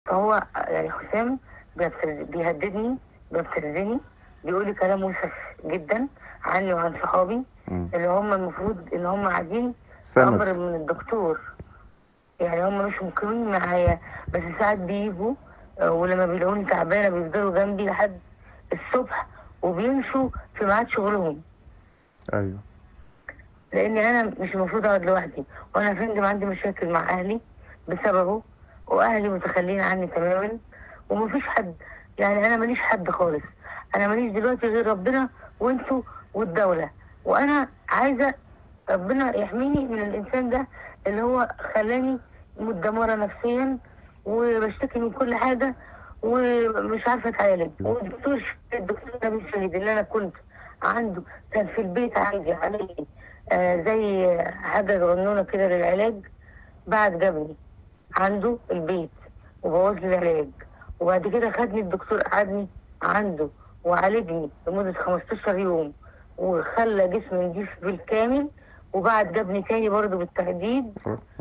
فهو يعني حسام بيهددني، بيبتزني، بيقول لي كلام وسخ جدا عني وعن صحابي اللي هم المفروض ان هم قاعدين سند. امر من الدكتور. يعني هم مش مقيمين معايا، بس ساعات بيجوا ولما بيلاقوني تعبانه بيفضلوا جنبي لحد الصبح وبيمشوا في ميعاد شغلهم. ايوه. لاني انا مش المفروض اقعد لوحدي، وانا يا فندم عندي مشاكل مع اهلي بسببه، واهلي متخلين عني تماما ومفيش حد. يعني انا ماليش حد خالص، انا ماليش دلوقتي غير ربنا وانتوا والدوله. وانا عايزه ربنا يحميني من الانسان ده اللي هو خلاني متدمره نفسيا وبشتكي من كل حاجه ومش عارفه اتعالج. الدكتور نبيل شهيد اللي انا كنت عنده كان في البيت عندي علي زي حاجه صغنونه كده للعلاج. بعد جابني عنده البيت وبوظ لي العلاج، وبعد كده خدني الدكتور قعدني عنده وعالجني لمده 15 يوم وخلى جسمي نضيف بالكامل. وبعد جابني تاني برضه بالتهديد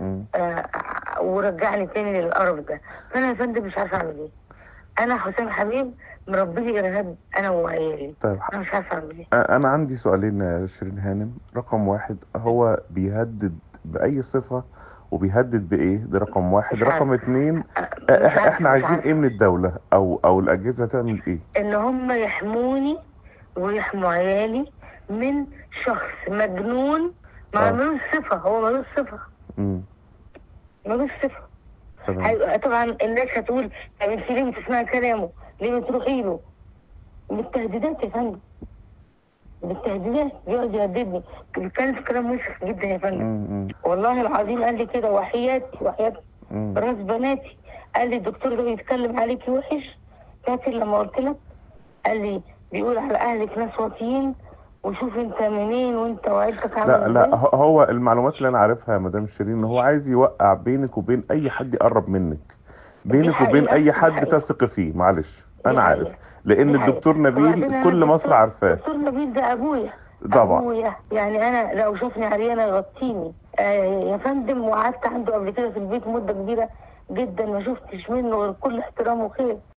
ورجعني تاني للقرف ده. فانا يا فندم مش عارفه اعمل ايه. انا حسام حبيب مربي لي ارهاب انا وعيالي. طيب، انا مش عارفه اعمل ايه. انا عندي سؤالين يا شيرين هانم. رقم واحد، هو بيهدد بأي صفة وبيهدد بإيه؟ ده رقم واحد. مش رقم عارفه اتنين، مش احنا عارفه مش عايزين ايه عارفه من الدولة او الأجهزة تعمل ايه؟ ان هم يحموني ويحموا عيالي من شخص مجنون اه. ملوش صفه. هو ملوش صفه، امم. ملوش صفه. تمام. طبعا الناس هتقول طب انت ليه بتسمعي كلامه؟ ليه بتروحي له؟ بالتهديدات يا فندم، بالتهديدات بيقعد يهددني. بيتكلم في كلام وسخ جدا يا فندم. امم. والله العظيم قال لي كده وحياتي وحياة امم. راس بناتي. قال لي الدكتور ده بيتكلم عليكي وحش. فاكر لما قلت لك؟ قال لي بيقول على اهلك ناس واطيين وشوف انت منين وانت وعيلتك عامل لا لا، ازاي. هو المعلومات اللي انا عارفها يا مدام شيرين ان هو عايز يوقع بينك وبين اي حد يقرب منك، دي بينك وبين حقيقة، اي دي حد حقيقة، تثق فيه. معلش دي انا عارف، حقيقة، لان دي حقيقة. الدكتور نبيل وبعدين انا كل مصر عارفاه. دكتور نبيل ده ابويا. طبعا. ابويا يعني انا لو شافني عريانة يغطيني يا فندم. وقعدت عنده قبل كده في البيت مدة كبيرة جدا ما شفتش منه غير كل احترام وخير.